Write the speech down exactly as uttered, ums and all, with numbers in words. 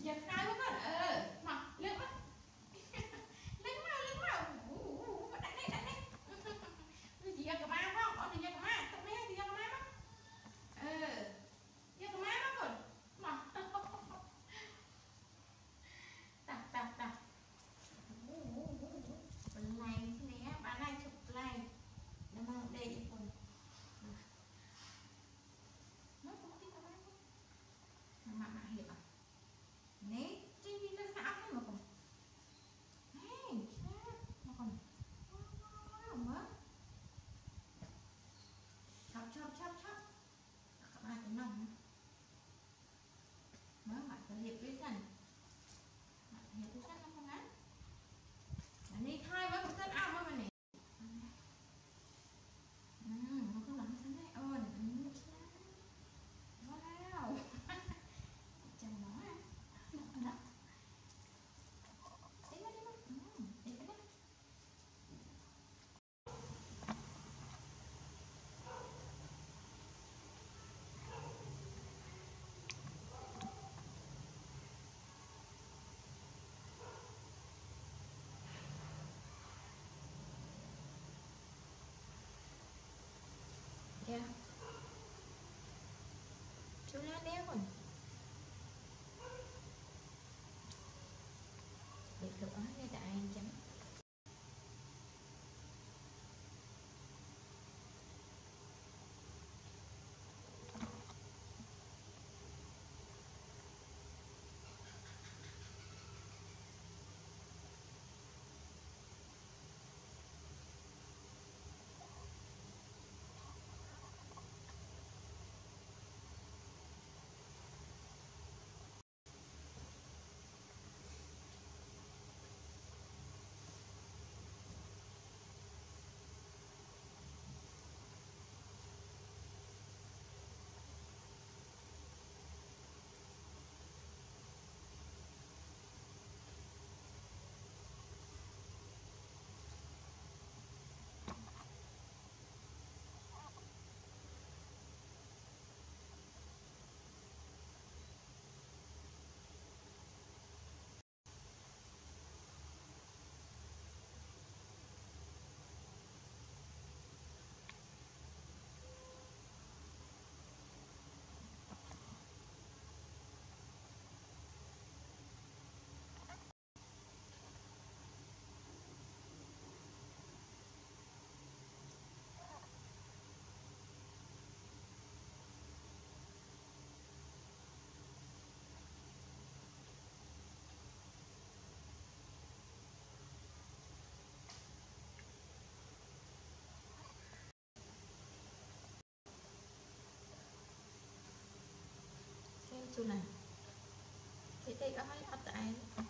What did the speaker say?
giật hai quá con ờ mà lên quá lên mau lên mau đánh đây đánh đây gì cái má không ở gì cái má tao biết gì cái má đó ờ gì cái má đó con mà tập tập tập bên này thế này bạn này chụp này nó mang đây đi con nó cũng thích cái má mà mà hiểu à nè chi nó sao thế mà còn hey mà còn mà chop chop chop chop các bạn thấy nồng nó mặt cái liệt với sần mặt liệt với sần nó không ngắn anh đi thay với một cân ao mà này nó có lắm thế này ơi wow chồng nó à nó đi mà đi mà đi mà yeah. Chú lá đéo rồi để cửa ngay tại anh chấm cái chú này thì đây có mấy ở tại